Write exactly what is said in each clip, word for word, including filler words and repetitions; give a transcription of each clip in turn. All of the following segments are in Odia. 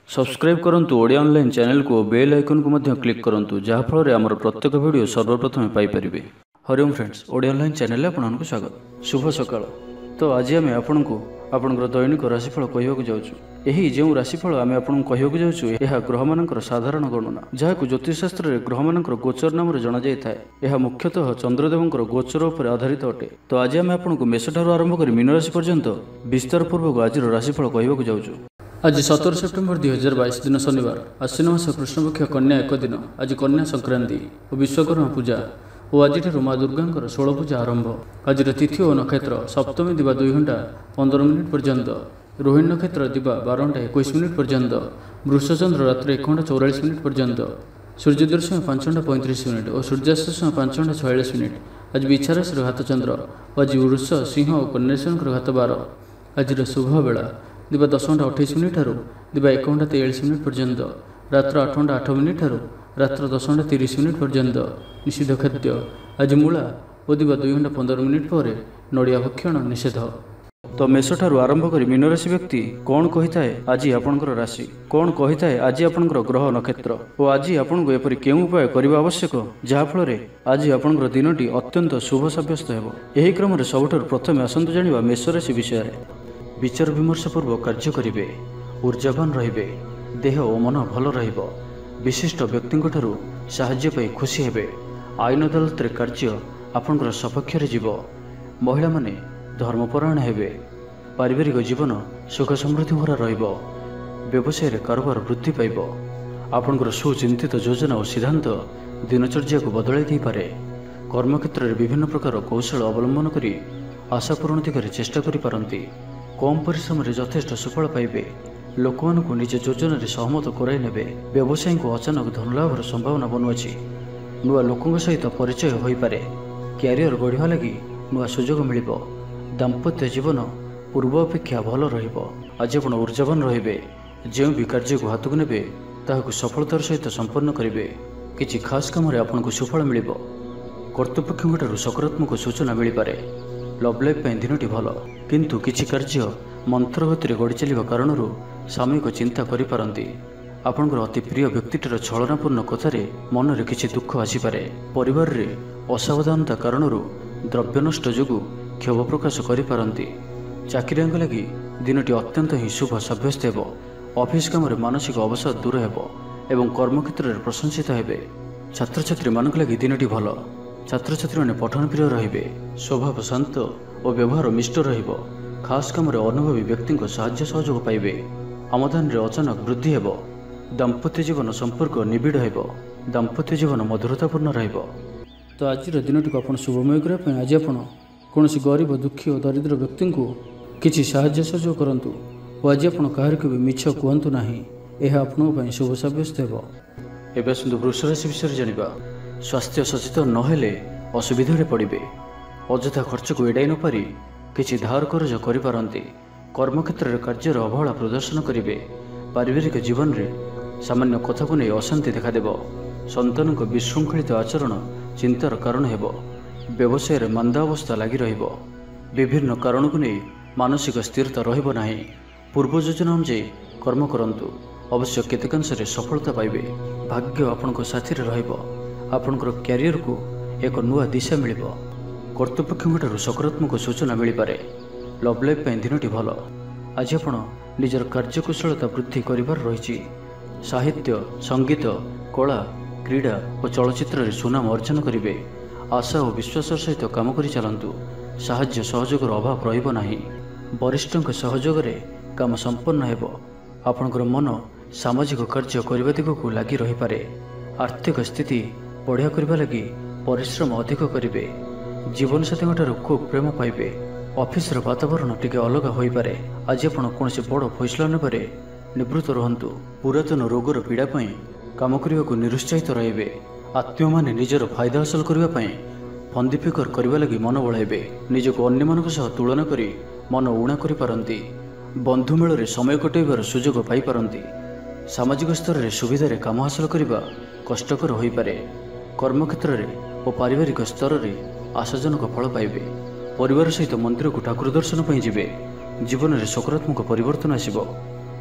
सब्सक्राइब करंतु ओडिया ऑनलाइन चैनल को बेल आइकन को मध्य क्लिक करंतु जहाँ फल आमर प्रत्येक वीडियो सर्वप्रथम पाइपर। Hariom friends, Odia online channel आपको स्वागत। शुभ सकाळ। तो आज आम आपण को आपणकर दैनिक राशिफल कहवाक जाऊँ। यही जो राशिफल आम आपको कहवाक जाऊँ यह ग्रह मानकर साधारण गणना जहाँ ज्योतिषशास्त्र में ग्रह मानकर गोचर नाम जना जाए। यह मुख्यतः चंद्रदेवंकर गोचर उपर आधारित अटे। तो आज आम आपको मेष ठारू आरंभ कर मीन राशि पर्यंत विस्तार पूर्वक आज राशिफल कहवाक जाऊँ। आज सतर सेप्टेम्बर दुई हजार बैश दिन शनिवार आश्विन मास कृष्णपक्ष कन्या एक दिन। आज कन्या संक्रांति और विश्वकर्मा पूजा और आज माँ दुर्गा षोल पूजा आरंभ। आज तिथि और नक्षत्र सप्तमी दिवा दुई घंटा पंद्रह मिनिट पर्यंत, रोहिणी नक्षत्र दिवा बारह घंटा इक्कीस मिनिट पर्यंत, वृषचंद्र रात्र एक घंटा चौरालीस मिनिट पर्यंत, सूर्योदय समय पांच घंटा पैंतीस मिनिट और सूर्यास्त समय पांच घंटा छयालीस मिनिट। आज बिछा राशि घात चंद्र। आज वृष सिंह और कन्या घात बार। आज शुभ बेला दिवा दस घंटा अठाईस मिनिट ठारू दिवा एक घंटा तेयालीस मिनिट पर्यंत, रात्र आठ घंटा आठ मिनिट ठारू रात्र दस घंटा तीस मिनिट पर्यंत। निषिद्ध खाद्य आज मूला और दिवा दुई घंटा पंद्रह मिनिट पर नड़िया भक्षण निषेध। तो मेष ठारू आरंभ कर मीन राशि व्यक्ति कौन कही थाए आज आपणकर राशि, कौन कही थाए आज आपणकर ग्रह नक्षत्र और आज आपको एपरि केउं उपाय करने आवश्यक जहाँफल आज आपणकर दिनटी अत्यंत शुभ सब्यस्त हेबो। एही क्रम में सबुठारु प्रथमे आसंतु जानिबा मेष राशि विषय में। विचार विमर्श पूर्वक कार्य करेंगे, ऊर्जावान रहिबे, देह और मन भल रहिबो, विशिष्ट व्यक्ति ठारू साहाय्य पाई खुशी हेबे। आईन अदालत रे कार्य आपनकर सपक्ष रे जीवो। महिला माने धर्मपरायण हेबे। पारिवारिक जीवन सुख समृद्धि भरा रहिबो। व्यवसाय रे कारोबार वृद्धि पाइबो। आपनकर सुचिंतित योजना और सिद्धांत दिनचर्या को बदलाई दै पारे। कर्मक्षेत्र रे विभिन्न प्रकार कौशल अवलंबन करी आशा पूरण दिगरे चेष्टा करि पारंती। कम परिश्रम रे यथेष्ट सुफल पाइबे। लोक मानकु निज योजन सहमत कराई नेबे। व्यवसायी को अचानक धन लाभर संभावना बनुअछि। नुआ लोकों सहित परिचय होई पारे। क्यारियर गढ़िया लगी नुआ सुजोग मिलिबो। दाम्पत्य जीवन पूर्व अपेक्षा भल रहिबो। आज आपण ऊर्जावान रहिबे। जेउ भी कार्य को हाथ को नेबे ताहाकु सफलतार सहित संपन्न करिवे। किछि खास काम रे आपनकु सुफल मिलिबो। कर्तृपक्षठारु सकारात्मक सूचना मिल पारे। लव लाइफ दिनटी भल किंतु किछि कार्य मंत्र गति गढ़ी चलिबा कारणरू सामयिक चिंता करि पारंती। आपनकर अति प्रिय व्यक्तिटर छलनापूर्ण कथारे मन रे किछि दुख आसीपारे। परिवार रे असावधानता कारणरू द्रव्य नष्ट जोगु क्षोभ प्रकाश करि पारंती। चाकरियांग लगी दिनटी अत्यंत ही शुभ सब्यस्त हेबो। ऑफिस काम रे मानसिक अवसाद दूर हेबो एवं कर्मक्षेत्र रे प्रशंसित हेबे। छात्र छात्री मानक लगी दिनटी भल। छात्र छात्री माने पठन प्रिय रहिबे। स्वभाव शांत और व्यवहार मिष्ट रहिबो। खास काम रे अनुभवी व्यक्ति को साहाय्य सहयोग पाइबे। आमदान रे अचानक वृद्धि हेबो। दाम्पत्य जीवन संपर्क निबिड़ हेबो। दाम्पत्य जीवन मधुरतापूर्ण रहिबो। तो आज दिनटी को आपण शुभमय करने आज आपण कौनसी गरीब दुखी और दरिद्र व्यक्ति को किसी साहाय्य सहयोग करंतु और आज आपण काहर को भी मिछ कहतु नाही। यह आपण पई शुभ सब्यस्त हेबो। एबे सुंदर वृष राशि विषय जानिबा। स्वास्थ्य सचेतन नहेले असुविधा पड़े। अଯଥା खर्च को एड़ाई न पारि किछि धार कर्ज करि पारंती। कर्मक्षेत्र रे कार्यर अवहेला प्रदर्शन करिवे। पारिवारिक जीवन रे सामान्य कथा को नहीं अशांति देखादेव। संतान को विशृंखलित आचरण चिंतार कारण हेबो। व्यवसाय रे मंदा अवस्था लगी रहिबो। विभिन्न कारण को नहीं मानसिक स्थिरता रहिबो नाही। पूर्व योजना अनुसार कर्म करंतु अवश्य केतेकांश रे सफलता पाइबे। भाग्य आपनको साथी रे रहिबो। आपनकर क्यारियर को एक नुआ दिशा मिलिबो। कर्तृपक्षठारु सकारात्मक सूचना मिल पारे। लव लाइफ दिनटी भल। आज आपण निजर कार्यकुशलता वृद्धि करिवार रहिछि। साहित्य, संगीत, कला, क्रीड़ा और चलचित्र रे सुनाम अर्जन करिवे। आशा और विश्वास सहित काम करि चलंतु। साहाय्य सहयोगर अभाव रहिबो नाही। वरिष्ठक सहयोग रे काम संपन्न हेबो। आपनकर मन सामाजिक कार्य करिवा दिगकु लागि रहि पारे। आर्थिक स्थिति बढ़िया करबा लगी परिश्रम अधिक करिवे। जीवन साथी खूब प्रेम पाइबे। ऑफिस रो वातावरण टिके अलग होई पारे। आज आपण कोनसे बड़ फैसला नेबारे निवृत्त रहंतु। पुरातन रोगर पीड़ा पई काम करिवा को निरुत्साहित रहिबे। आत्मीय माने निजर फायदा हासिल करिवा पई फंदी फिकर करिवा लगी मन बढ़ाइबे। निजको अन्य मानक सह तुलना करी मन उणा करि पारंती। बंधु मेल रे समय कटैबार सुजोग पाई पारंती। सामाजिक स्तर रे सुविधा रे काम हासिल करिवा कष्टकर होई पारे। कर्मक्षेत्र रे और पारिवारिक स्तर रे आशाजनक फल पाइबे। परिवार सहित मंदिर को ठाकुर दर्शन पर जीवे। जीवन में सकारात्मक परिवर्तन आसिबो।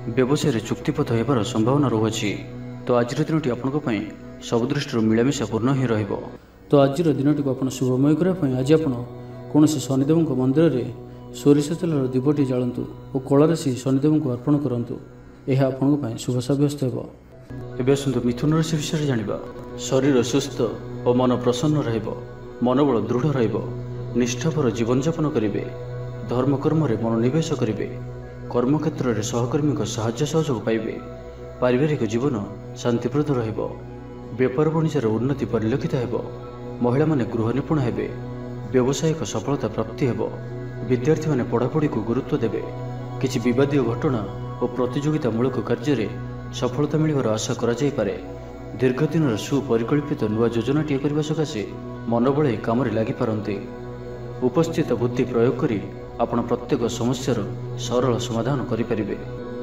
ବ୍ୟବସାୟରେ ଚୁକ୍ତିପଥ ହେବାର ସମ୍ଭାବନା ରହୁଅଛି। ତ ଆଜିର ଦିନଟି ଆପଣଙ୍କ ପାଇଁ ସବୁ ଦୃଷ୍ଟିରୁ ମିଳାମିଶା ପୂର୍ଣ୍ଣ ହିଁ ରହିବ। ତ ଆଜିର ଦିନଟିକୁ ଆପଣ ଶୁଭମୟ କରିବା ପାଇଁ ଆଜି ଆପଣ କୌଣସି ଶନିଦେବଙ୍କ ମନ୍ଦିରରେ ସୋରିଷ ତେଲର ଦୀପଟି ଜାଳନ୍ତୁ ଓ କଳାରାଶି ଶନିଦେବଙ୍କୁ ଅର୍ପଣ କରନ୍ତୁ। ଏହା ଆପଣଙ୍କ ପାଇଁ ଶୁଭ ସାବ୍ୟସ୍ତ ହେବ। ଏବେ ଆସନ୍ତୁ ମିଥୁନ ରାଶି ବିଷୟରେ ଜାଣିବା। ଶରୀର ସୁସ୍ଥ ଓ ମନ ପ୍ରସନ୍ନ ରହିବ। ମନୋବଳ ଦୃଢ଼ ରହିବ। ନିଷ୍ଠାପର ଜୀବନଯାପନ କରିବେ। ଧର୍ମକର୍ମରେ ମନୋନିବେଶ କରିବେ। କର୍ମକ୍ଷେତ୍ରରେ ସହକର୍ମୀଙ୍କ ସାହାଯ୍ୟ ସହଯୋଗ ପାଇବେ। ପାରିବାରିକ ଜୀବନ ଶାନ୍ତିପ୍ରଦ ରହିବ। ବେପାର ବାଣିଜ୍ୟର ଉନ୍ନତି ପରିଲକ୍ଷିତ ହେବ। ମହିଳାମାନେ ଗୃହ ନିପୁଣ ହେବେ। ବ୍ୟବସାୟିକ ସଫଳତା ପ୍ରାପ୍ତି ହେବ। ବିଦ୍ୟାର୍ଥୀମାନେ ପଢ଼ାପଢ଼ିକୁ ଗୁରୁତ୍ୱ ଦେବେ। କିଛି ବିବାଦୀୟ ଘଟଣା ଓ ପ୍ରତିଯୋଗିତାମୂଳକ କାର୍ଯ୍ୟରେ ସଫଳତା ମିଳିବାର ଆଶା କରାଯାଇପାରେ। ଦୀର୍ଘଦିନର ସୁପରିକଳ୍ପିତ ନୂଆ ଯୋଜନାଟିଏ କରିବା ସକାଶେ ମନ ବଳାଇ କାମରେ ଲାଗିପାରନ୍ତି। ଉପସ୍ଥିତ ବୁଦ୍ଧି ପ୍ରୟୋଗ କରି ଆପଣ ପ୍ରତ୍ୟେକ ସମସ୍ୟାର ସରଳ ସମାଧାନ କରିପାରିବେ।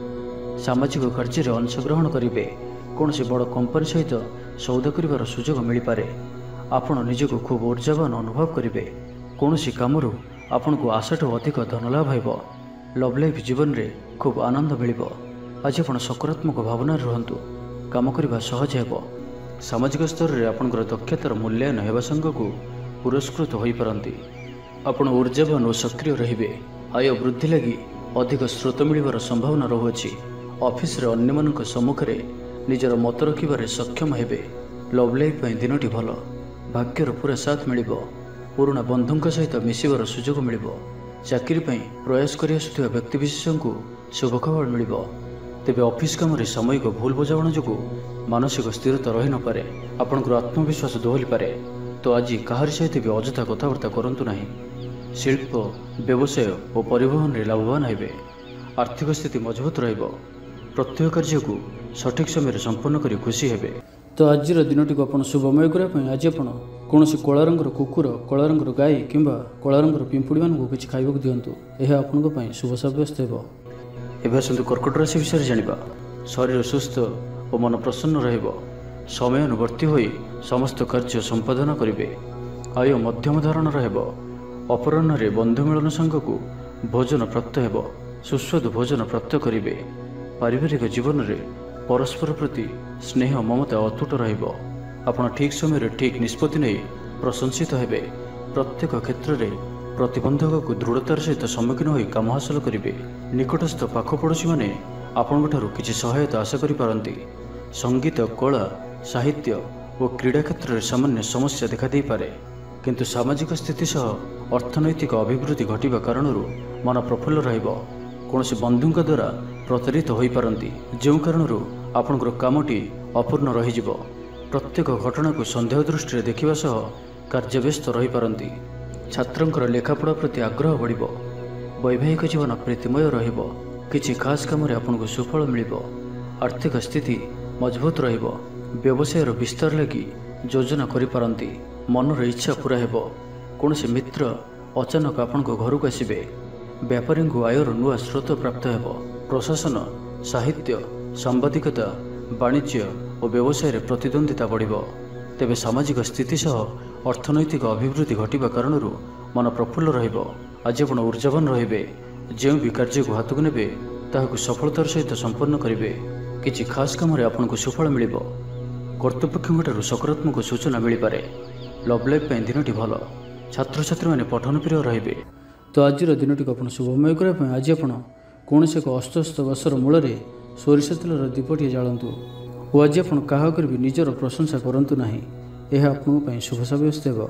ସାମାଜିକ କାର୍ଯ୍ୟରେ ଅଂଶଗ୍ରହଣ କରିବେ। କୌଣସି ବଡ଼ କମ୍ପାନୀ ସହିତ ସୌଦା କରିବାର ସୁଯୋଗ ମିଳିପାରେ। ଆପଣ ନିଜକୁ ଖୁବ୍ ଉର୍ଜାବାନ ଅନୁଭବ କରିବେ। କୌଣସି କାମରୁ ଆପଣଙ୍କୁ ଆଶାଠୁ ଅଧିକ ଧନ ଲାଭ ହେବ। ଲଭ୍ ଲାଇଫ୍ ଜୀବନରେ ଖୁବ୍ ଆନନ୍ଦ ମିଳିବ। ଆଜି ଆପଣ ସକାରାତ୍ମକ ଭାବନାରେ ରୁହନ୍ତୁ। କାମ କରିବା ସହଜ ହେବ। ସାମାଜିକ ସ୍ତରରେ ଆପଣଙ୍କର ଦକ୍ଷତାର ମୂଲ୍ୟାୟନ ହେବା ସାଙ୍ଗକୁ ପୁରସ୍କୃତ ହୋଇପାରନ୍ତି। ଆପଣ ଉର୍ଜାବାନ ଓ ସକ୍ରିୟ ରହିବେ। ଆୟ ବୃଦ୍ଧି ଲାଗି ଅଧିକ ସ୍ରୋତ ମିଳିବାର ସମ୍ଭାବନା ରହୁଅଛି। ଅଫିସରେ ଅନ୍ୟମାନଙ୍କ ସମ୍ମୁଖରେ ନିଜର ମତ ରଖିବାରେ ସକ୍ଷମ ହେବେ। ଲଭ୍ ଲାଇଫ୍ ପାଇଁ ଦିନଟି ଭଲ। ଭାଗ୍ୟର ପୁରା ସାଥ ମିଳିବ। ପୁରୁଣା ବନ୍ଧୁଙ୍କ ସହିତ ମିଶିବାର ସୁଯୋଗ ମିଳିବ। ଚାକିରି ପାଇଁ ପ୍ରୟାସ କରି ଆସୁଥିବା ବ୍ୟକ୍ତିବିଶେଷଙ୍କୁ ଶୁଭ ଖବର ମିଳିବ। ତେବେ ଅଫିସ୍ କାମରେ ସାମୟିକ ଭୁଲ ବୁଝାମଣା ଯୋଗୁଁ ମାନସିକ ସ୍ଥିରତା ରହିନପାରେ। ଆପଣଙ୍କର ଆତ୍ମବିଶ୍ୱାସ ଦୋହଲିପାରେ। ତ ଆଜି କାହାରି ସହିତ ବି ଅଯଥା କଥାବାର୍ତ୍ତା କରନ୍ତୁ ନାହିଁ। ଶିଳ୍ପ, ବ୍ୟବସାୟ ଓ ପରିବହନରେ ଲାଭବାନ ହେବେ। ଆର୍ଥିକ ସ୍ଥିତି ମଜବୁତ ରହିବ। ପ୍ରତ୍ୟେକ କାର୍ଯ୍ୟକୁ ସଠିକ୍ ସମୟରେ ସମ୍ପନ୍ନ କରି ଖୁସି ହେବେ। ତ ଆଜିର ଦିନଟିକୁ ଆପଣ ଶୁଭମୟ କରିବା ପାଇଁ ଆଜି ଆପଣ କୌଣସି କଳା ରଙ୍ଗର କୁକୁର, କଳା ରଙ୍ଗର ଗାଈ କିମ୍ବା କଳା ରଙ୍ଗର ପିମ୍ପୁଡ଼ିମାନଙ୍କୁ କିଛି ଖାଇବାକୁ ଦିଅନ୍ତୁ। ଏହା ଆପଣଙ୍କ ପାଇଁ ଶୁଭ ସାବ୍ୟସ୍ତ ହେବ। ଏବେ ଆସନ୍ତୁ କର୍କଟ ରାଶି ବିଷୟରେ ଜାଣିବା। ଶରୀର ସୁସ୍ଥ ଓ ମନ ପ୍ରସନ୍ନ ରହିବ। ସମୟାନୁବର୍ତ୍ତୀ ହୋଇ ସମସ୍ତ କାର୍ଯ୍ୟ ସମ୍ପାଦନ କରିବେ। ଆୟ ମଧ୍ୟମ ଧରଣର ହେବ। ଅପରାହ୍ନରେ ବନ୍ଧୁ ମିଳନ ସାଙ୍ଗକୁ ଭୋଜନ ପ୍ରାପ୍ତ ହେବ। ସୁସ୍ୱାଦୁ ଭୋଜନ ପ୍ରାପ୍ତ କରିବେ। ପାରିବାରିକ ଜୀବନରେ ପରସ୍ପର ପ୍ରତି ସ୍ନେହ ମମତା ଅତୁଟ ରହିବ। ଆପଣ ଠିକ୍ ସମୟରେ ଠିକ୍ ନିଷ୍ପତ୍ତି ନେଇ ପ୍ରଶଂସିତ ହେବେ। ପ୍ରତ୍ୟେକ କ୍ଷେତ୍ରରେ ପ୍ରତିବନ୍ଧକକୁ ଦୃଢ଼ତାର ସହିତ ସମ୍ମୁଖୀନ ହୋଇ କାମ ହାସଲ କରିବେ। ନିକଟସ୍ଥ ପାଖ ପଡ଼ୋଶୀମାନେ ଆପଣଙ୍କଠାରୁ କିଛି ସହାୟତା ଆଶା କରିପାରନ୍ତି। ସଙ୍ଗୀତ, କଳା, ସାହିତ୍ୟ ଓ କ୍ରୀଡ଼ା କ୍ଷେତ୍ରରେ ସାମାନ୍ୟ ସମସ୍ୟା ଦେଖାଦେଇପାରେ। କିନ୍ତୁ ସାମାଜିକ ସ୍ଥିତି ସହ ଅର୍ଥନୈତିକ ଅଭିବୃଦ୍ଧି ଘଟିବା କାରଣରୁ ମନ ପ୍ରଫୁଲ୍ଲ ରହିବ। କୌଣସି ବନ୍ଧୁଙ୍କ ଦ୍ୱାରା ପ୍ରତାରିତ ହୋଇପାରନ୍ତି, ଯେଉଁ କାରଣରୁ ଆପଣଙ୍କର କାମଟି ଅପୂର୍ଣ୍ଣ ରହିଯିବ। ପ୍ରତ୍ୟେକ ଘଟଣାକୁ ସନ୍ଦେହ ଦୃଷ୍ଟିରେ ଦେଖିବା ସହ କାର୍ଯ୍ୟବ୍ୟସ୍ତ ରହିପାରନ୍ତି। ଛାତ୍ରଙ୍କର ଲେଖାପଢ଼ା ପ୍ରତି ଆଗ୍ରହ ବଢ଼ିବ। ବୈବାହିକ ଜୀବନ ପ୍ରୀତିମୟ ରହିବ। କିଛି ଖାସ୍ କାମରେ ଆପଣଙ୍କୁ ସୁଫଳ ମିଳିବ। ଆର୍ଥିକ ସ୍ଥିତି ମଜବୁତ ରହିବ। ବ୍ୟବସାୟର ବିସ୍ତାର ଲାଗି ଯୋଜନା କରିପାରନ୍ତି। ମନର ଇଚ୍ଛା ପୂରା ହେବ। କୌଣସି ମିତ୍ର ଅଚାନକ ଆପଣଙ୍କ ଘରକୁ ଆସିବେ। ବ୍ୟାପାରୀଙ୍କୁ ଆୟର ନୂଆ ସ୍ରୋତ ପ୍ରାପ୍ତ ହେବ। ପ୍ରଶାସନ, ସାହିତ୍ୟ, ସାମ୍ବାଦିକତା, ବାଣିଜ୍ୟ ଓ ବ୍ୟବସାୟରେ ପ୍ରତିଦ୍ୱନ୍ଦ୍ୱିତା ବଢ଼ିବ। ତେବେ ସାମାଜିକ ସ୍ଥିତି ସହ ଅର୍ଥନୈତିକ ଅଭିବୃଦ୍ଧି ଘଟିବା କାରଣରୁ ମନ ପ୍ରଫୁଲ୍ଲ ରହିବ। ଆଜି ଆପଣ ଉର୍ଜାବାନ ରହିବେ। ଯେଉଁ ବି କାର୍ଯ୍ୟକୁ ହାତକୁ ନେବେ ତାହାକୁ ସଫଳତାର ସହିତ ସମ୍ପନ୍ନ କରିବେ। କିଛି ଖାସ୍ କାମରେ ଆପଣଙ୍କୁ ସୁଫଳ ମିଳିବ। କର୍ତ୍ତୃପକ୍ଷଙ୍କଠାରୁ ସକାରାତ୍ମକ ସୂଚନା ମିଳିପାରେ। ଲଭ୍ ଲାଇଫ୍ ପାଇଁ ଦିନଟି ଭଲ। ଛାତ୍ରଛାତ୍ରୀମାନେ ପଠନପ୍ରିୟ ରହିବେ। ତ ଆଜିର ଦିନଟିକୁ ଆପଣ ଶୁଭମୟ କରିବା ପାଇଁ ଆଜି ଆପଣ କୌଣସି ଏକ ଅସ୍ତସ୍ତ ଗଛର ମୂଳରେ ସୋରିଷ ତେଲର ଦୀପଟିଏ ଜାଳନ୍ତୁ ଓ ଆଜି ଆପଣ କାହା ଉପରେ ବି ନିଜର ପ୍ରଶଂସା କରନ୍ତୁ ନାହିଁ। ଏହା ଆପଣଙ୍କ ପାଇଁ ଶୁଭ ସାବ୍ୟସ୍ତ ହେବ।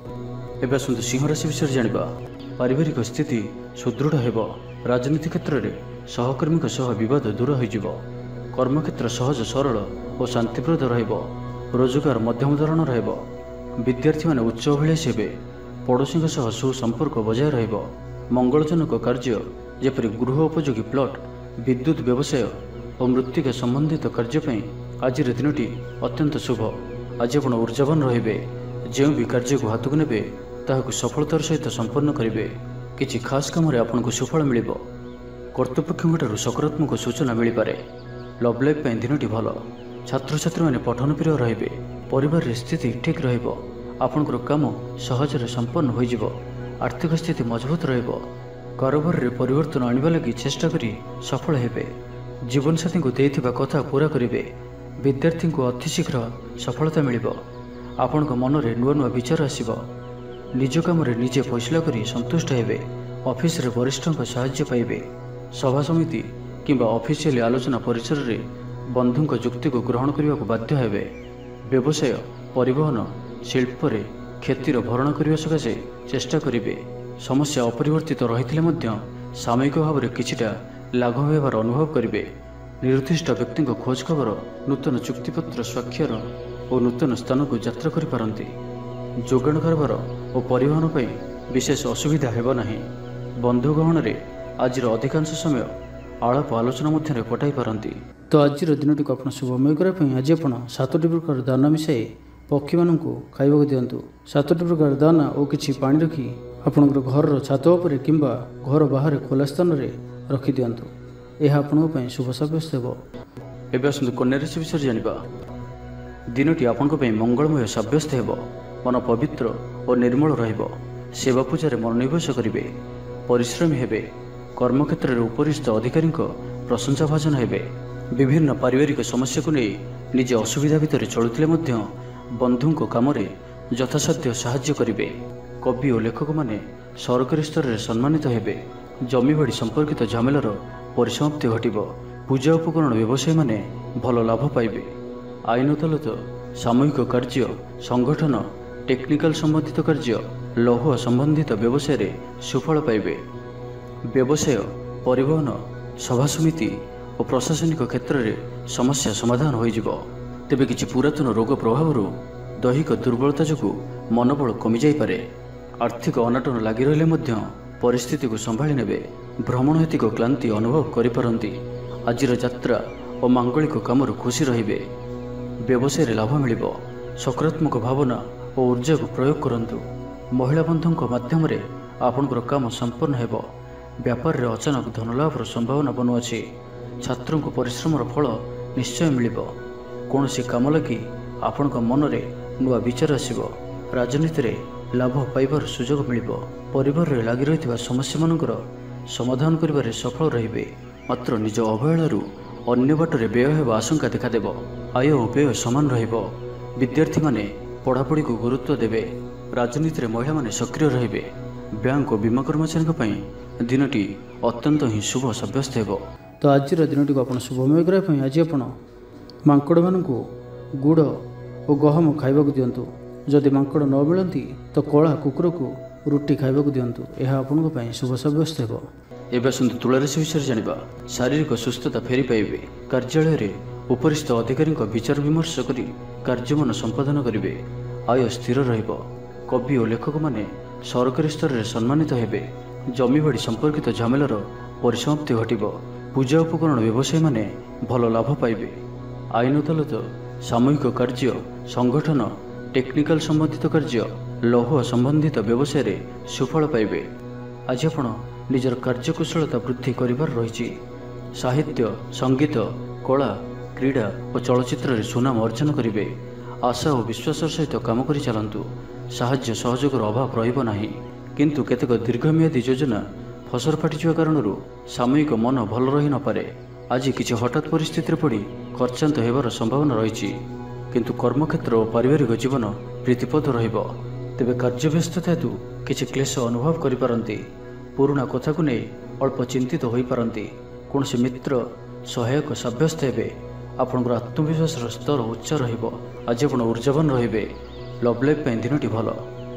ଏବେ ଆସନ୍ତୁ ସିଂହ ରାଶି ବିଷୟରେ ଜାଣିବା। ପାରିବାରିକ ସ୍ଥିତି ସୁଦୃଢ଼ ହେବ। ରାଜନୀତି କ୍ଷେତ୍ରରେ ସହକର୍ମୀଙ୍କ ସହ ବିବାଦ ଦୂର ହୋଇଯିବ। କର୍ମକ୍ଷେତ୍ର ସହଜ ସରଳ ଓ ଶାନ୍ତିପ୍ରଦ ରହିବ। ରୋଜଗାର ମଧ୍ୟମ ଧରଣର ହେବ। ବିଦ୍ୟାର୍ଥୀମାନେ ଉଚ୍ଚ ଅଭିଳାଷୀ ହେବେ। ପଡ଼ୋଶୀଙ୍କ ସହ ସୁସମ୍ପର୍କ ବଜାୟ ରହିବ। ମଙ୍ଗଳଜନକ କାର୍ଯ୍ୟ ଯେପରି ଗୃହ ଉପଯୋଗୀ ପ୍ଲଟ୍, ବିଦ୍ୟୁତ୍ ବ୍ୟବସାୟ ଓ ମୃତ୍ତିକା ସମ୍ବନ୍ଧିତ କାର୍ଯ୍ୟ ପାଇଁ ଆଜିର ଦିନଟି ଅତ୍ୟନ୍ତ ଶୁଭ। ଆଜି ଆପଣ ଉର୍ଜାବାନ ରହିବେ। ଯେଉଁ ବି କାର୍ଯ୍ୟକୁ ହାତକୁ ନେବେ ତାହାକୁ ସଫଳତାର ସହିତ ସମ୍ପନ୍ନ କରିବେ। କିଛି ଖାସ୍ କାମରେ ଆପଣଙ୍କୁ ସୁଫଳ ମିଳିବ। କର୍ତ୍ତୃପକ୍ଷଙ୍କଠାରୁ ସକାରାତ୍ମକ ସୂଚନା ମିଳିପାରେ। ଲଭ୍ ଲାଇଫ୍ ପାଇଁ ଦିନଟି ଭଲ। ଛାତ୍ରଛାତ୍ରୀମାନେ ପଠନପ୍ରିୟ ରହିବେ। ପରିବାରରେ ସ୍ଥିତି ଠିକ୍ ରହିବ। ଆପଣଙ୍କର କାମ ସହଜରେ ସମ୍ପନ୍ନ ହୋଇଯିବ। ଆର୍ଥିକ ସ୍ଥିତି ମଜବୁତ ରହିବ। କାରବାରରେ ପରିବର୍ତ୍ତନ ଆଣିବା ଲାଗି ଚେଷ୍ଟା କରି ସଫଳ ହେବେ। जीवनसाथी को देइथिबा कथा पूरा करेंगे। विद्यार्थी को अतिशीघ्र सफलता मिलिब। आपण मन में नुआ नुआ विचार आसिब। निज काम निजे फैसला करी संतुष्ट हेबे। ऑफिस रे वरिष्ठों का सहाय्य पाइबे। सभा समिति किंबा ऑफिशियल आलोचना परिसर रे बंधुक जुक्ति को ग्रहण करने को बाध्य हेबे। व्यवसाय परिवहन शिल्प रे क्षतिर भरण करने सकाशे चेष्टा करेंगे। समस्या अपरिवर्तित रही सामयिक भाव में किछिटा लाघव होबार अनुभव करेंगे। निर्दिष्ट व्यक्ति खोज खबर नूतन चुक्तिपत्र स्वाक्षर और नूतन स्थान को यात्रा करिपारंती। जोगाण कारबार और परिवहन पर विशेष असुविधा हेब नाही। बंधुगहन रे आज अधिकांश समय आलाप आलोचना मध्य कटाई पारंती। तो आज दिन को आप शुभमय करने आज आप सातटी प्रकार दाना मिसाई पक्षी मान खावा दिंतु। सातटी प्रकार दाना और किसी पानी रखी आपणकर घर छात उपर किंबा घर बाहर खोला स्थान में रखी दिंतु। यह आपण शुभ सब्यस्त हो। एवं आसतु कन्या राशि विषय जानिबा। दिनटी आपण मंगलमय सब्यस्त हो। मन पवित्र और निर्मल रहिबो। सेवा पूजा मन निवेश करेंगे। परिश्रमी हेबे। कर्मक्षेत्र में उपरिस्थ अधिकारी प्रशंसा भाजन हेबे। विभिन्न पारिवारिक समस्या को नहीं निजे असुविधा भितर चलुथिले मध्य बंधुओं काम यथासाध्य साहाय्य करेंगे। कवि और लेखक माने सरकारी स्तर में सम्मानित हेबे। जमीबाड़ी संपर्कित झमेलार परिसमाप्ति घटिब। पूजा उपकरण व्यवसायी माने भल लाभ पाइबे। आईन अदालत सामूहिक कार्य संगठन टेक्निकल संबंधित कार्य लौह संबंधित व्यवसाय रे सुफल पाइबे। व्यवसाय परिवहन सभा समिति और प्रशासनिक क्षेत्र में समस्या समाधान हो जिवो। तेबे किछि पुरातन रोग प्रभाव दैहिक दुर्बलता जोगु मनोबल कमी जाई पारे। आर्थिक अनाटन लगी रहिले मध्य परिस्थिति को संभाली नेबे। भ्रमण हेतु क्लांति अनुभव करिपारंती। आजिर यात्रा और मांगलिक काम खुशी रहिबे। व्यवसाय लाभ मिलिबो। सकारात्मक भावना और ऊर्जा को प्रयोग करंतु। महिला बंधुओं माध्यम रे आपनकर काम संपन्न हेबो। व्यापार रे अचानक धनलाभर संभावना बनुअछि। छात्रों को परिश्रमर फल निश्चय मिलिबो। कौनसी काम लगी आपण मन में नुआ विचार आसिबो। राजनीति रे लाभ पाइबार सुजोग मिलिबो। परिवार रे लागि रहितबा समस्या मानकर समाधान करिबारे सफल रहिबे। मात्र निज अवहेलारू अन्य बाटरे व्यय हेबा आशंका देखादेब। आय और व्यय समान रहिबो। विद्यार्थी माने पढ़ापढ़ी को गुरुत्व देवे। राजनीति रे महिला माने सक्रिय रहिबे। बैंक और बीमा कर्मचारी दिनटी अत्यंत ही शुभ सब्यस्त हेबो। तो आज दिन को आप शुभमय करने आज आप मांकड़ मान गुड़ और गहम खाइबा दिंतु। जदि मांकड़ न मिलती तो कला कुकुर को रुटी खाइबा दिंतु। यह आपण शुभ सब्यस्त हो। एवं आसतु तुला राशि विषय जानिबा। शारीरिक सुस्थता फेरी पाइबे। कार्यालय रे उपरिस्थ अधिकारी विचार विमर्श करी कार्यमान संपादन करेंगे। आय स्थिर रहिबो। कवि और लेखक माने सरकारी स्तर में सम्मानित हेबे। जमीबाड़ी संपर्कित झमेलार परिसमाप्ति घटिब। पूजा उपकरण व्यवसायी माने भल लाभ पाइबे। आईन अदालत सामूहिक कार्य संगठन टेक्निकल संबंधित कार्य लौह संबंधित व्यवसाय रे सुफल पाइबे। आज आपण निजर कार्यकुशलता वृद्धि करिबार रहिछि। साहित्य संगीत कला क्रीड़ा और चलचित्र रे सुनाम अर्जन करेंगे। आशा और विश्वास सहित काम करि चलंतु। साहाय्य सहयोगर अभाव रहिबो नाही। किंतु केतेक दीर्घमियादी योजना फसर फाटिजिवा कारणरू सामयिक मन भल रही न पारे। आज किछि हठात परिस्थिति पड़ी खर्चांत हेबार संभावना रही। किंतु कर्मक्षेत्र और पारिवारिक जीवन प्रीतिपद रहिबो। तेबे कार्यव्यस्तता हेतु किछि क्लेश अनुभव करिपारंती। पुराणा कथा को नहीं अल्प चिंतित हो पारंती। कौनसी मित्र सहायक सब्यस्त हेबे। आपणकर आत्मविश्वास स्तर उच्च रहिबो। आज आपण ऊर्जावान रहिबे। लव लाइफ दिनटी भल।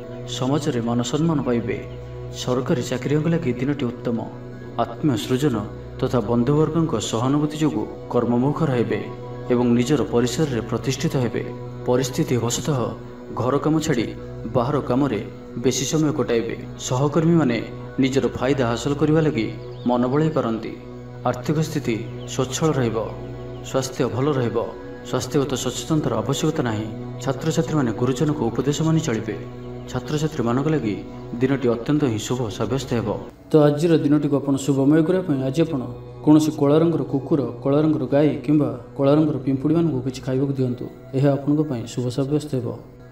समाज रे मान सम्मान पाइबे। सरकारी चाकरी लगी दिनटी उत्तम। आत्मीय सृजन तथा बंधुवर्गों सहानुभूति जोगु कर्ममुख रहिबे एवं निजर परिसर रे प्रतिष्ठित हेबे। परिस्थिति वशतः घर काम छाड़ी बाहर काम रे बेसी समय कटाइबे। सहकर्मी माने निजर फायदा हासिल करने लगी मन बढ़ाई पारंती। आर्थिक स्थिति स्वच्छल रहिबो। स्वास्थ्य भल रहिबो। स्वास्थ्यगत सचेतनतार आवश्यकता नहीं। छात्र छात्री माने गुरुजन को उपदेश मानि चलिबे। छात्र छात्री मानक लगी दिनटी अत्यंत ही शुभ सब्यस्त हेबो। तो आज दिनटी को आपण शुभमय करने आज आपण कौनसी कला रंगर कुकुर कला रंगर गाई किंबा कला रंगर पिंपुड़ी मान को किछि खाइबा दियंतु। यह आपण शुभ सब्यस्त हेबो।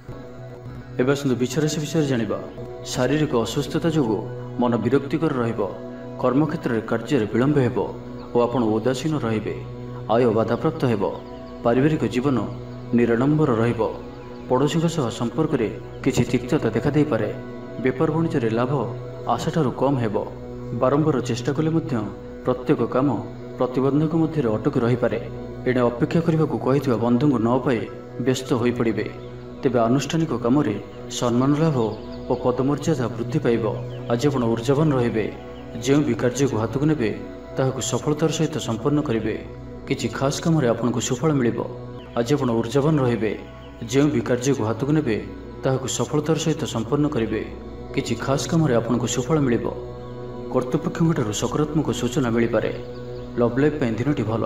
एवं आसतु विचाराशि विषय जानिबा। शारीरिक अस्वस्थता जोगु मन विरक्तिकर रहिबो। कर्मक्षेत्र में कार्य विलंब हेबो ଓ ଆପଣ ଉଦାସୀନ ରହିବେ। ଆୟ ବାଧାପ୍ରାପ୍ତ ହେବ। ପାରିବାରିକ ଜୀବନ ନିରାଡମ୍ବର ରହିବ। ପଡ଼ୋଶୀଙ୍କ ସହ ସମ୍ପର୍କରେ କିଛି ତିକ୍ତତା ଦେଖାଦେଇପାରେ। ବେପାର ବାଣିଜ୍ୟରେ ଲାଭ ଆଶାଠାରୁ କମ୍ ହେବ। ବାରମ୍ବାର ଚେଷ୍ଟା କଲେ ମଧ୍ୟ ପ୍ରତ୍ୟେକ କାମ ପ୍ରତିବନ୍ଧକ ମଧ୍ୟରେ ଅଟକି ରହିପାରେ। ଏଣେ ଅପେକ୍ଷା କରିବାକୁ କହିଥିବା ବନ୍ଧୁଙ୍କୁ ନ ପାଇ ବ୍ୟସ୍ତ ହୋଇପଡ଼ିବେ। ତେବେ ଆନୁଷ୍ଠାନିକ କାମରେ ସମ୍ମାନ ଲାଭ ଓ ପଦମର୍ଯ୍ୟାଦା ବୃଦ୍ଧି ପାଇବ। ଆଜି ଆପଣ ଊର୍ଜାବାନ ରହିବେ। ଯେଉଁ ବି କାର୍ଯ୍ୟକୁ ହାତକୁ ନେବେ ତାହାକୁ ସଫଳତାର ସହିତ ସମ୍ପନ୍ନ କରିବେ। କିଛି ଖାସ୍ କାମରେ ଆପଣଙ୍କୁ ସୁଫଳ ମିଳିବ। ଆଜି ଆପଣ ଊର୍ଜାବାନ ରହିବେ। ଯେଉଁ ବି କାର୍ଯ୍ୟକୁ ହାତକୁ ନେବେ ତାହାକୁ ସଫଳତାର ସହିତ ସମ୍ପନ୍ନ କରିବେ। କିଛି ଖାସ୍ କାମରେ ଆପଣଙ୍କୁ ସୁଫଳ ମିଳିବ। କର୍ତ୍ତୃପକ୍ଷଙ୍କଠାରୁ ସକାରାତ୍ମକ ସୂଚନା ମିଳିପାରେ। ଲଭ୍ ଲାଇଫ୍ ପାଇଁ ଦିନଟି ଭଲ।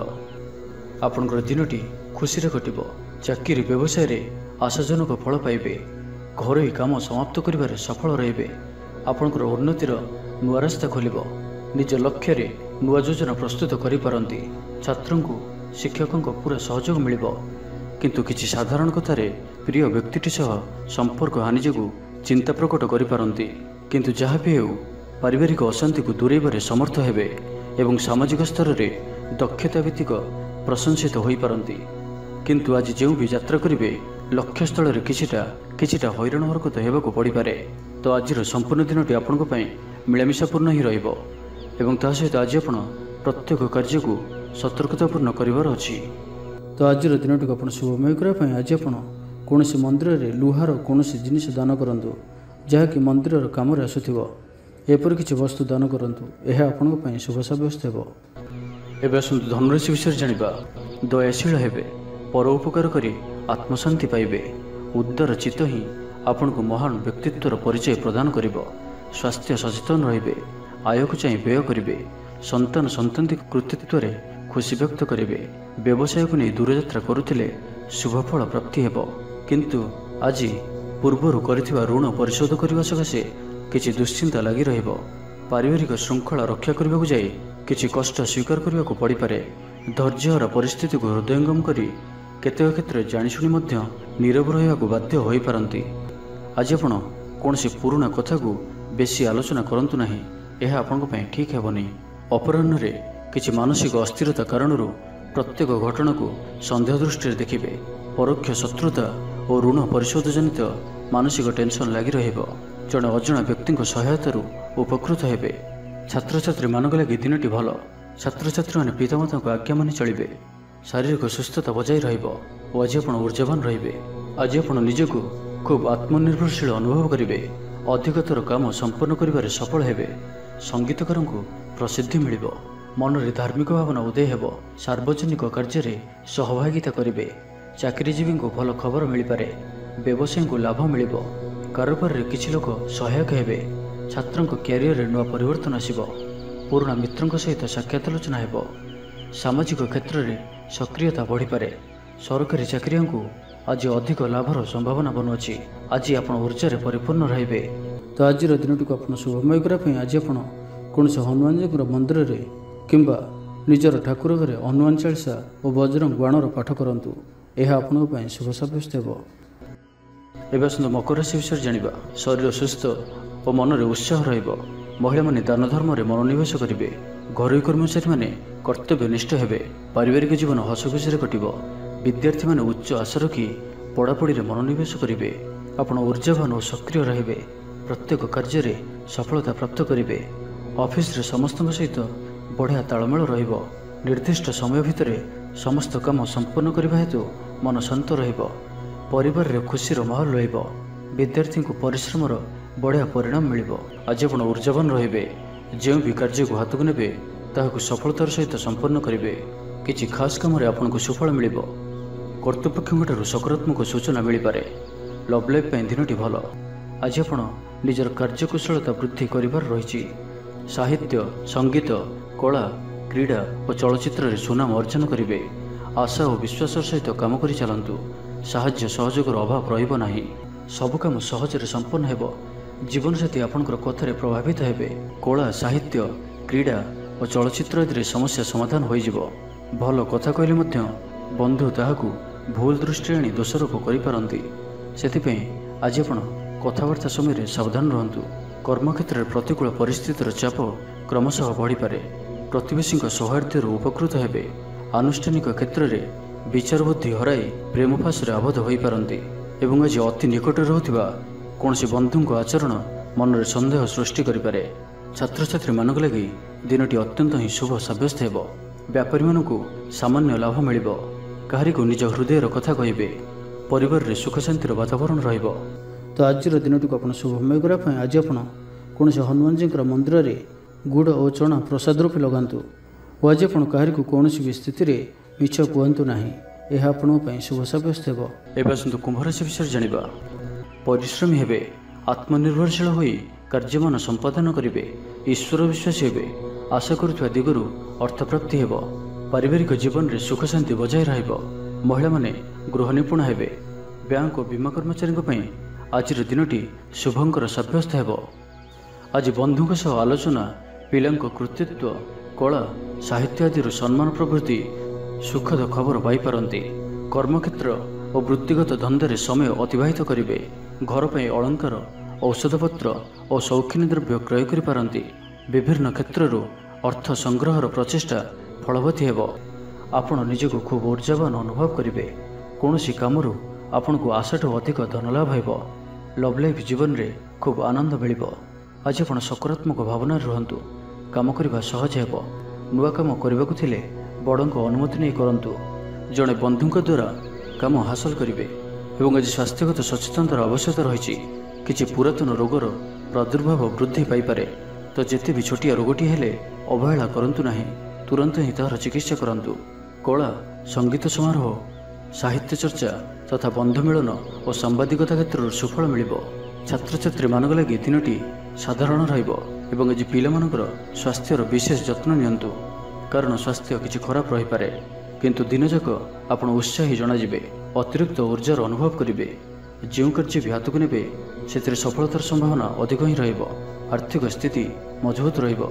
ଆପଣଙ୍କର ଦିନଟି ଖୁସିରେ କଟିବ। ଚାକିରି ବ୍ୟବସାୟରେ ଆଶାଜନକ ଫଳ ପାଇବେ। ଘରୋଇ କାମ ସମାପ୍ତ କରିବାରେ ସଫଳ ରହିବେ। ଆପଣଙ୍କର ଉନ୍ନତିର ନୂଆ ରାସ୍ତା ଖୋଲିବ। ନିଜ ଲକ୍ଷ୍ୟରେ ନୂଆ ଯୋଜନା ପ୍ରସ୍ତୁତ କରିପାରନ୍ତି। ଛାତ୍ରଙ୍କୁ ଶିକ୍ଷକଙ୍କ ପୁରା ସହଯୋଗ ମିଳିବ। କିନ୍ତୁ କିଛି ସାଧାରଣ କଥାରେ ପ୍ରିୟ ବ୍ୟକ୍ତିଟି ସହ ସମ୍ପର୍କ ହାନି ଯୋଗୁଁ ଚିନ୍ତା ପ୍ରକଟ କରିପାରନ୍ତି। କିନ୍ତୁ ଯାହା ବି ହେଉ ପାରିବାରିକ ଅଶାନ୍ତିକୁ ଦୂରେଇବାରେ ସମର୍ଥ ହେବେ ଏବଂ ସାମାଜିକ ସ୍ତରରେ ଦକ୍ଷତା ଭିତ୍ତିକ ପ୍ରଶଂସିତ ହୋଇପାରନ୍ତି। କିନ୍ତୁ ଆଜି ଯେଉଁ ବି ଯାତ୍ରା କରିବେ ଲକ୍ଷ୍ୟସ୍ଥଳରେ କିଛିଟା କିଛିଟା ହଇରାଣ ହରକତ ହେବାକୁ ପଡ଼ିପାରେ। ତ ଆଜିର ସମ୍ପୂର୍ଣ୍ଣ ଦିନଟି ଆପଣଙ୍କ ପାଇଁ ମିଳାମିଶାପୂର୍ଣ୍ଣ ହିଁ ରହିବ ଏବଂ ତା ସହିତ ଆଜି ଆପଣ ପ୍ରତ୍ୟେକ କାର୍ଯ୍ୟକୁ ସତର୍କତାପୂର୍ଣ୍ଣ କରିବାର ଅଛି। ତ ଆଜିର ଦିନଟିକୁ ଆପଣ ଶୁଭମୟ କରିବା ପାଇଁ ଆଜି ଆପଣ କୌଣସି ମନ୍ଦିରରେ ଲୁହାର କୌଣସି ଜିନିଷ ଦାନ କରନ୍ତୁ ଯାହାକି ମନ୍ଦିରର କାମରେ ଆସୁଥିବ। ଏପରି କିଛି ବସ୍ତୁ ଦାନ କରନ୍ତୁ। ଏହା ଆପଣଙ୍କ ପାଇଁ ଶୁଭ ସାବ୍ୟସ୍ତ ହେବ। ଏବେ ଆସନ୍ତୁ ଧନୁରାଶି ବିଷୟରେ ଜାଣିବା। ଦୟାଶୀଳ ହେବେ। ପର ଉପକାର କରି ଆତ୍ମଶାନ୍ତି ପାଇବେ। ଉଦାର ଚିତ୍ତ ହିଁ ଆପଣଙ୍କୁ ମହାନ ବ୍ୟକ୍ତିତ୍ୱର ପରିଚୟ ପ୍ରଦାନ କରିବ। ସ୍ୱାସ୍ଥ୍ୟ ସଚେତନ ରହିବେ। ଆୟକୁ ଚାହିଁ ବ୍ୟୟ କରିବେ। ସନ୍ତାନ ସନ୍ତତି କୃତିତ୍ୱରେ ଖୁସି ବ୍ୟକ୍ତ କରିବେ। ବ୍ୟବସାୟକୁ ନେଇ ଦୂରଯାତ୍ରା କରୁଥିଲେ ଶୁଭଫଳ ପ୍ରାପ୍ତି ହେବ। କିନ୍ତୁ ଆଜି ପୂର୍ବରୁ କରିଥିବା ଋଣ ପରିଶୋଧ କରିବା ସକାଶେ କିଛି ଦୁଶ୍ଚିନ୍ତା ଲାଗି ରହିବ। ପାରିବାରିକ ଶୃଙ୍ଖଳା ରକ୍ଷା କରିବାକୁ ଯାଇ କିଛି କଷ୍ଟ ସ୍ୱୀକାର କରିବାକୁ ପଡ଼ିପାରେ। ଧୈର୍ଯ୍ୟହରା ପରିସ୍ଥିତିକୁ ହୃଦୟଙ୍ଗମ କରି କେତେକ କ୍ଷେତ୍ରରେ ଜାଣିଶୁଣି ମଧ୍ୟ ନୀରବ ରହିବାକୁ ବାଧ୍ୟ ହୋଇପାରନ୍ତି। ଆଜି ଆପଣ କୌଣସି ପୁରୁଣା କଥାକୁ ବେଶୀ ଆଲୋଚନା କରନ୍ତୁ ନାହିଁ। ଏହା ଆପଣଙ୍କ ପାଇଁ ଠିକ୍ ହେବନି। ଅପରାହ୍ନରେ କିଛି ମାନସିକ ଅସ୍ଥିରତା କାରଣରୁ ପ୍ରତ୍ୟେକ ଘଟଣାକୁ ସନ୍ଦେହ ଦୃଷ୍ଟିରେ ଦେଖିବେ। ପରୋକ୍ଷ ଶତ୍ରୁତା ଓ ଋଣ ପରିଶୋଧ ଜନିତ ମାନସିକ ଟେନସନ୍ ଲାଗି ରହିବ। ଜଣେ ଅଜଣା ବ୍ୟକ୍ତିଙ୍କ ସହାୟତାରୁ ଉପକୃତ ହେବେ। ଛାତ୍ରଛାତ୍ରୀମାନଙ୍କ ଲାଗି ଦିନଟି ଭଲ। ଛାତ୍ରଛାତ୍ରୀମାନେ ପିତାମାତାଙ୍କ ଆଜ୍ଞା ମାନି ଚଳିବେ। ଶାରୀରିକ ସୁସ୍ଥତା ବଜାୟ ରହିବ ଓ ଆଜି ଆପଣ ଊର୍ଜାବାନ ରହିବେ। ଆଜି ଆପଣ ନିଜକୁ ଖୁବ୍ ଆତ୍ମନିର୍ଭରଶୀଳ ଅନୁଭବ କରିବେ। ଅଧିକତର କାମ ସମ୍ପନ୍ନ କରିବାରେ ସଫଳ ହେବେ। ସଙ୍ଗୀତକାରଙ୍କୁ ପ୍ରସିଦ୍ଧି ମିଳିବ। ମନରେ ଧାର୍ମିକ ଭାବନା ଉଦୟ ହେବ। ସାର୍ବଜନିକ କାର୍ଯ୍ୟରେ ସହଭାଗିତା କରିବେ। ଚାକିରିଜୀବୀଙ୍କୁ ଭଲ ଖବର ମିଳିପାରେ। ବ୍ୟବସାୟୀଙ୍କୁ ଲାଭ ମିଳିବ। କାରୋବାରରେ କିଛି ଲୋକ ସହାୟକ ହେବେ। ଛାତ୍ରଙ୍କ କ୍ୟାରିୟରରେ ନୂଆ ପରିବର୍ତ୍ତନ ଆସିବ। ପୁରୁଣା ମିତ୍ରଙ୍କ ସହିତ ସାକ୍ଷାତ ଆଲୋଚନା ହେବ। ସାମାଜିକ କ୍ଷେତ୍ରରେ ସକ୍ରିୟତା ବଢ଼ିପାରେ। ସରକାରୀ ଚାକିରିଆଙ୍କୁ ଆଜି ଅଧିକ ଲାଭର ସମ୍ଭାବନା ବନୁଅଛି। ଆଜି ଆପଣ ଊର୍ଜାରେ ପରିପୂର୍ଣ୍ଣ ରହିବେ। ତ ଆଜିର ଦିନଟିକୁ ଆପଣ ଶୁଭମୟ କରିବା ପାଇଁ ଆଜି ଆପଣ କୌଣସି ହନୁମାନଜୀଙ୍କର ମନ୍ଦିରରେ କିମ୍ବା ନିଜର ଠାକୁର ଘରେ ହନୁମାନ ଚାଳିଶା ଓ ବଜରଙ୍ଗ ବାଣର ପାଠ କରନ୍ତୁ। ଏହା ଆପଣଙ୍କ ପାଇଁ ଶୁଭ ସାବ୍ୟସ୍ତ ହେବ। ଏବେ ଆସନ୍ତୁ ମକର ରାଶି ବିଷୟରେ ଜାଣିବା। ଶରୀର ସୁସ୍ଥ ଓ ମନରେ ଉତ୍ସାହ ରହିବ। ମହିଳାମାନେ ଦାନ ଧର୍ମରେ ମନୋନିବେଶ କରିବେ। ଘରୋଇ କର୍ମଚାରୀମାନେ କର୍ତ୍ତବ୍ୟନିଷ୍ଠ ହେବେ। ପାରିବାରିକ ଜୀବନ ହସଖୁସିରେ କଟିବ। ବିଦ୍ୟାର୍ଥୀମାନେ ଉଚ୍ଚ ଆଶା ରଖି ପଢ଼ାପଢ଼ିରେ ମନୋନିବେଶ କରିବେ। ଆପଣ ଊର୍ଜାବାନ ଓ ସକ୍ରିୟ ରହିବେ। ପ୍ରତ୍ୟେକ କାର୍ଯ୍ୟରେ ସଫଳତା ପ୍ରାପ୍ତ କରିବେ। ଅଫିସରେ ସମସ୍ତଙ୍କ ସହିତ ବଢ଼ିଆ ତାଳମେଳ ରହିବ। ନିର୍ଦ୍ଦିଷ୍ଟ ସମୟ ଭିତରେ ସମସ୍ତ କାମ ସମ୍ପନ୍ନ କରିବା ହେତୁ ମନ ଶାନ୍ତ ରହିବ। ପରିବାରରେ ଖୁସିର ମାହୋଲ ରହିବ। ବିଦ୍ୟାର୍ଥୀଙ୍କୁ ପରିଶ୍ରମର ବଢ଼ିଆ ପରିଣାମ ମିଳିବ। ଆଜି ଆପଣ ଊର୍ଜାବାନ ରହିବେ। ଯେଉଁ ବି କାର୍ଯ୍ୟକୁ ହାତକୁ ନେବେ ତାହାକୁ ସଫଳତାର ସହିତ ସମ୍ପନ୍ନ କରିବେ। କିଛି ଖାସ୍ କାମରେ ଆପଣଙ୍କୁ ସୁଫଳ ମିଳିବ। କର୍ତ୍ତୃପକ୍ଷଙ୍କଠାରୁ ସକାରାତ୍ମକ ସୂଚନା ମିଳିପାରେ। ଲଭ୍ ଲାଇଫ୍ ପାଇଁ ଦିନଟି ଭଲ। ଆଜି ଆପଣ ନିଜର କାର୍ଯ୍ୟକୁଶଳତା ବୃଦ୍ଧି କରିବାର ରହିଛି। ସାହିତ୍ୟ, ସଙ୍ଗୀତ, କଳା, କ୍ରୀଡ଼ା ଓ ଚଳଚ୍ଚିତ୍ରରେ ସୁନାମ ଅର୍ଜନ କରିବେ। ଆଶା ଓ ବିଶ୍ୱାସର ସହିତ କାମ କରି ଚାଲନ୍ତୁ। ସାହାଯ୍ୟ ସହଯୋଗର ଅଭାବ ରହିବ ନାହିଁ। ସବୁ କାମ ସହଜରେ ସମ୍ପନ୍ନ ହେବ। ଜୀବନସାଥୀ ଆପଣଙ୍କର କଥାରେ ପ୍ରଭାବିତ ହେବେ। କଳା, ସାହିତ୍ୟ, କ୍ରୀଡ଼ା ଓ ଚଳଚ୍ଚିତ୍ର ଆଦିରେ ସମସ୍ୟା ସମାଧାନ ହୋଇଯିବ। ଭଲ କଥା କହିଲେ ମଧ୍ୟ ବନ୍ଧୁ ତାହାକୁ ଭୁଲ ଦୃଷ୍ଟିରେ ଆଣି ଦୋଷାରୋପ କରିପାରନ୍ତି। ସେଥିପାଇଁ ଆଜି ଆପଣ କଥାବାର୍ତ୍ତା ସମୟରେ ସାବଧାନ ରୁହନ୍ତୁ। କର୍ମକ୍ଷେତ୍ରରେ ପ୍ରତିକୂଳ ପରିସ୍ଥିତିର ଚାପ କ୍ରମଶଃ ବଢ଼ିପାରେ। ପ୍ରତିବେଶୀଙ୍କ ସୌହାର୍ଦ୍ଦ୍ୟରୁ ଉପକୃତ ହେବେ। ଆନୁଷ୍ଠାନିକ କ୍ଷେତ୍ରରେ ବିଚାର ବୁଦ୍ଧି ହରାଇ ପ୍ରେମ ଫାଶରେ ଆବଦ୍ଧ ହୋଇପାରନ୍ତି ଏବଂ ଆଜି ଅତି ନିକଟରେ ରହୁଥିବା କୌଣସି ବନ୍ଧୁଙ୍କ ଆଚରଣ ମନରେ ସନ୍ଦେହ ସୃଷ୍ଟି କରିପାରେ। ଛାତ୍ରଛାତ୍ରୀମାନଙ୍କ ଲାଗି ଦିନଟି ଅତ୍ୟନ୍ତ ହିଁ ଶୁଭ ସାବ୍ୟସ୍ତ ହେବ। ବ୍ୟାପାରୀମାନଙ୍କୁ ସାମାନ୍ୟ ଲାଭ ମିଳିବ। କାହାରିକୁ ନିଜ ହୃଦୟର କଥା କହିବେ। ପରିବାରରେ ସୁଖ ଶାନ୍ତିର ବାତାବରଣ ରହିବ। ତ ଆଜିର ଦିନଟିକୁ ଆପଣ ଶୁଭମୟ କରିବା ପାଇଁ ଆଜି ଆପଣ କୌଣସି ହନୁମାନଜୀଙ୍କର ମନ୍ଦିରରେ ଗୁଡ଼ ଓ ଚଣା ପ୍ରସାଦ ରୂପେ ଲଗାନ୍ତୁ ଓ ଆଜି ଆପଣ କାହାରିକୁ କୌଣସି ବି ସ୍ଥିତିରେ ମିଛ କୁହନ୍ତୁ ନାହିଁ। ଏହା ଆପଣଙ୍କ ପାଇଁ ଶୁଭ ସାବ୍ୟସ୍ତ ହେବ। ଏବେ ଆସନ୍ତୁ କୁମ୍ଭ ରାଶି ବିଷୟରେ ଜାଣିବା। ପରିଶ୍ରମୀ ହେବେ। ଆତ୍ମନିର୍ଭରଶୀଳ ହୋଇ କାର୍ଯ୍ୟମାନ ସମ୍ପାଦନ କରିବେ। ଈଶ୍ୱର ବିଶ୍ୱାସୀ ହେବେ। ଆଶା କରୁଥିବା ଦିଗରୁ ଅର୍ଥପ୍ରାପ୍ତି ହେବ। ପାରିବାରିକ ଜୀବନରେ ସୁଖ ଶାନ୍ତି ବଜାୟ ରହିବ। ମହିଳାମାନେ ଗୃହ ନିପୁଣ ହେବେ। ବ୍ୟାଙ୍କ ଓ ବୀମା କର୍ମଚାରୀଙ୍କ ପାଇଁ ଆଜିର ଦିନଟି ଶୁଭଙ୍କର ସାବ୍ୟସ୍ତ ହେବ। ଆଜି ବନ୍ଧୁଙ୍କ ସହ ଆଲୋଚନା ପିଲାଙ୍କ କୃତିତ୍ୱ, କଳା, ସାହିତ୍ୟ ଆଦିରୁ ସମ୍ମାନ ପ୍ରଭୃତି ସୁଖଦ ଖବର ପାଇପାରନ୍ତି। କର୍ମକ୍ଷେତ୍ର ଓ ବୃତ୍ତିଗତ ଧନ୍ଦାରେ ସମୟ ଅତିବାହିତ କରିବେ। ଘର ପାଇଁ ଅଳଙ୍କାର, ଔଷଧପତ୍ର ଓ ସୌଖିନୀ ଦ୍ରବ୍ୟ କ୍ରୟ କରିପାରନ୍ତି। ବିଭିନ୍ନ କ୍ଷେତ୍ରରୁ ଅର୍ଥ ସଂଗ୍ରହର ପ୍ରଚେଷ୍ଟା ଫଳବତୀ ହେବ। ଆପଣ ନିଜକୁ ଖୁବ୍ ଊର୍ଜାବାନ ଅନୁଭବ କରିବେ। କୌଣସି କାମରୁ ଆପଣଙ୍କୁ ଆଶାଠୁ ଅଧିକ ଧନଲାଭ ହେବ। ଲଭ୍ ଲାଇଫ୍ ଜୀବନରେ ଖୁବ୍ ଆନନ୍ଦ ମିଳିବ। ଆଜି ଆପଣ ସକାରାତ୍ମକ ଭାବନାରେ ରୁହନ୍ତୁ। କାମ କରିବା ସହଜ ହେବ। ନୂଆ କାମ କରିବାକୁ ଥିଲେ ବଡ଼ଙ୍କ ଅନୁମତି ନେଇ କରନ୍ତୁ। ଜଣେ ବନ୍ଧୁଙ୍କ ଦ୍ୱାରା କାମ ହାସଲ କରିବେ ଏବଂ ଆଜି ସ୍ୱାସ୍ଥ୍ୟଗତ ସଚେତନତାର ଆବଶ୍ୟକତା ରହିଛି। କିଛି ପୁରାତନ ରୋଗର ପ୍ରାଦୁର୍ଭାବ ବୃଦ୍ଧି ପାଇପାରେ। ତ ଯେତେ ବି ଛୋଟିଆ ରୋଗଟି ହେଲେ ଅବହେଳା କରନ୍ତୁ ନାହିଁ। ତୁରନ୍ତ ହିଁ ତାହାର ଚିକିତ୍ସା କରନ୍ତୁ। କଳା, ସଙ୍ଗୀତ ସମାରୋହ, ସାହିତ୍ୟ ଚର୍ଚ୍ଚା ତଥା ବନ୍ଧୁମିଳନ ଓ ସାମ୍ବାଦିକତା କ୍ଷେତ୍ରରୁ ସୁଫଳ ମିଳିବ। ଛାତ୍ରଛାତ୍ରୀମାନଙ୍କ ଲାଗି ଦିନଟି ସାଧାରଣ ରହିବ ଏବଂ ଆଜି ପିଲାମାନଙ୍କର ସ୍ୱାସ୍ଥ୍ୟର ବିଶେଷ ଯତ୍ନ ନିଅନ୍ତୁ। କାରଣ ସ୍ୱାସ୍ଥ୍ୟ କିଛି ଖରାପ ରହିପାରେ, କିନ୍ତୁ ଦିନଯାକ ଆପଣ ଉତ୍ସାହୀ ଜଣାଯିବେ। ଅତିରିକ୍ତ ଉର୍ଜାର ଅନୁଭବ କରିବେ। ଯେଉଁ କାର୍ଯ୍ୟ ବି ହାତକୁ ନେବେ ସେଥିରେ ସଫଳତାର ସମ୍ଭାବନା ଅଧିକ ହିଁ ରହିବ। ଆର୍ଥିକ ସ୍ଥିତି ମଜବୁତ ରହିବ।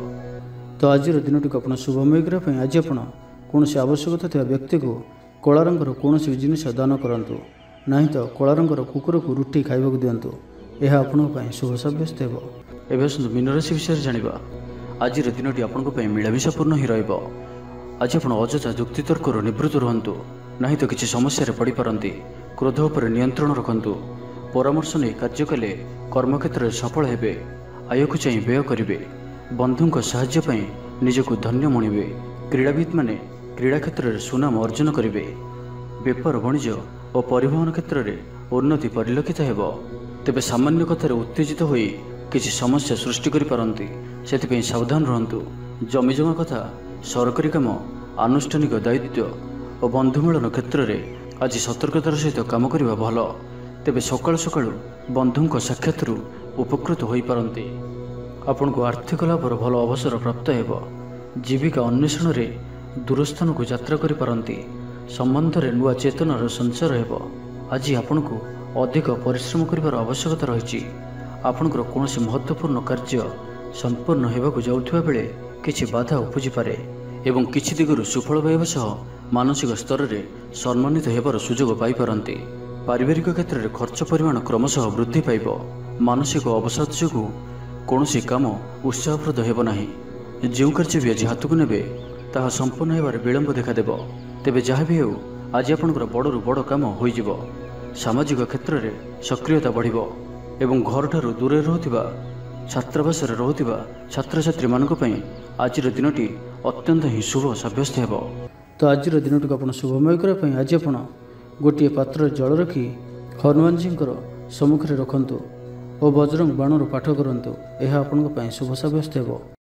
ତ ଆଜିର ଦିନଟିକୁ ଆପଣ ଶୁଭମୟ କରିବା ପାଇଁ ଆଜି ଆପଣ କୌଣସି ଆବଶ୍ୟକତା ଥିବା ବ୍ୟକ୍ତିକୁ କଳା ରଙ୍ଗର କୌଣସି ଜିନିଷ ଦାନ କରନ୍ତୁ। ନାହିଁ ତ କଳା ରଙ୍ଗର କୁକୁରକୁ ରୁଟି ଖାଇବାକୁ ଦିଅନ୍ତୁ। ଏହା ଆପଣଙ୍କ ପାଇଁ ଶୁଭ ସାବ୍ୟସ୍ତ ହେବ। ଏବେ ଆସନ୍ତୁ ମୀନ ରାଶି ବିଷୟରେ ଜାଣିବା। ଆଜିର ଦିନଟି ଆପଣଙ୍କ ପାଇଁ ମିଳାମିଶାପୂର୍ଣ୍ଣ ହିଁ ରହିବ। ଆଜି ଆପଣ ଅଯଥା ଯୁକ୍ତିତର୍କରୁ ନିବୃତ୍ତ ରୁହନ୍ତୁ। ନାହିଁ ତ କିଛି ସମସ୍ୟାରେ ପଡ଼ିପାରନ୍ତି। କ୍ରୋଧ ଉପରେ ନିୟନ୍ତ୍ରଣ ରଖନ୍ତୁ। ପରାମର୍ଶ ନେଇ କାର୍ଯ୍ୟ କଲେ କର୍ମକ୍ଷେତ୍ରରେ ସଫଳ ହେବେ। ଆୟକୁ ଚାହିଁ ବ୍ୟୟ କରିବେ। ବନ୍ଧୁଙ୍କ ସାହାଯ୍ୟ ପାଇଁ ନିଜକୁ ଧନ୍ୟ ମଣିବେ। କ୍ରୀଡ଼ାବିତ୍ମାନେ କ୍ରୀଡ଼ା କ୍ଷେତ୍ରରେ ସୁନାମ ଅର୍ଜନ କରିବେ। ବେପାର ବାଣିଜ୍ୟ ଓ ପରିବହନ କ୍ଷେତ୍ରରେ ଉନ୍ନତି ପରିଲକ୍ଷିତ ହେବ। ତେବେ ସାମାନ୍ୟ କଥାରେ ଉତ୍ତେଜିତ ହୋଇ କିଛି ସମସ୍ୟା ସୃଷ୍ଟି କରିପାରନ୍ତି। ସେଥିପାଇଁ ସାବଧାନ ରୁହନ୍ତୁ। ଜମିଜମା କଥା, ସରକାରୀ କାମ, ଆନୁଷ୍ଠାନିକ ଦାୟିତ୍ୱ ଓ ବନ୍ଧୁମିଳନ କ୍ଷେତ୍ରରେ ଆଜି ସତର୍କତାର ସହିତ କାମ କରିବା ଭଲ। ତେବେ ସକାଳୁ ସକାଳୁ ବନ୍ଧୁଙ୍କ ସାକ୍ଷାତରୁ ଉପକୃତ ହୋଇପାରନ୍ତି। ଆପଣଙ୍କୁ ଆର୍ଥିକ ଲାଭର ଭଲ ଅବସର ପ୍ରାପ୍ତ ହେବ। ଜୀବିକା ଅନ୍ୱେଷଣରେ ଦୂରସ୍ଥାନକୁ ଯାତ୍ରା କରିପାରନ୍ତି। ସମ୍ବନ୍ଧରେ ନୂଆ ଚେତନାର ସଞ୍ଚାର ହେବ। ଆଜି ଆପଣଙ୍କୁ ଅଧିକ ପରିଶ୍ରମ କରିବାର ଆବଶ୍ୟକତା ରହିଛି। ଆପଣଙ୍କର କୌଣସି ମହତ୍ତ୍ୱପୂର୍ଣ୍ଣ କାର୍ଯ୍ୟ ସମ୍ପୂର୍ଣ୍ଣ ହେବାକୁ ଯାଉଥିବା ବେଳେ କିଛି ବାଧା ଉପୁଜିପାରେ ଏବଂ କିଛି ଦିଗରୁ ସୁଫଳ ପାଇବା ସହ ମାନସିକ ସ୍ତରରେ ସମ୍ମାନିତ ହେବାର ସୁଯୋଗ ପାଇପାରନ୍ତି। ପାରିବାରିକ କ୍ଷେତ୍ରରେ ଖର୍ଚ୍ଚ ପରିମାଣ କ୍ରମଶଃ ବୃଦ୍ଧି ପାଇବ। ମାନସିକ ଅବସାଦ ଯୋଗୁଁ କୌଣସି କାମ ଉତ୍ସାହପ୍ରଦ ହେବ ନାହିଁ। ଯେଉଁ କାର୍ଯ୍ୟ ବି ଆଜି ହାତକୁ ନେବେ ତାହା ସମ୍ପୂର୍ଣ୍ଣ ହେବାରେ ବିଳମ୍ବ ଦେଖାଦେବ। ତେବେ ଯାହା ବି ହେଉ ଆଜି ଆପଣଙ୍କର ବଡ଼ରୁ ବଡ଼ କାମ ହୋଇଯିବ। ସାମାଜିକ କ୍ଷେତ୍ରରେ ସକ୍ରିୟତା ବଢ଼ିବ ଏବଂ ଘରଠାରୁ ଦୂରରେ ରହୁଥିବା ଛାତ୍ରାବାସରେ ରହୁଥିବା ଛାତ୍ରଛାତ୍ରୀମାନଙ୍କ ପାଇଁ ଆଜିର ଦିନଟି ଅତ୍ୟନ୍ତ ହିଁ ଶୁଭ ସାବ୍ୟସ୍ତ ହେବ। ତ ଆଜିର ଦିନଟିକୁ ଆପଣ ଶୁଭମୟ କରିବା ପାଇଁ ଆଜି ଆପଣ ଗୋଟିଏ ପାତ୍ରରେ ଜଳ ରଖି ହନୁମାନଜୀଙ୍କର ସମ୍ମୁଖରେ ରଖନ୍ତୁ ଓ ବଜରଙ୍ଗ ବାଣରୁ ପାଠ କରନ୍ତୁ। ଏହା ଆପଣଙ୍କ ପାଇଁ ଶୁଭ ସାବ୍ୟସ୍ତ ହେବ।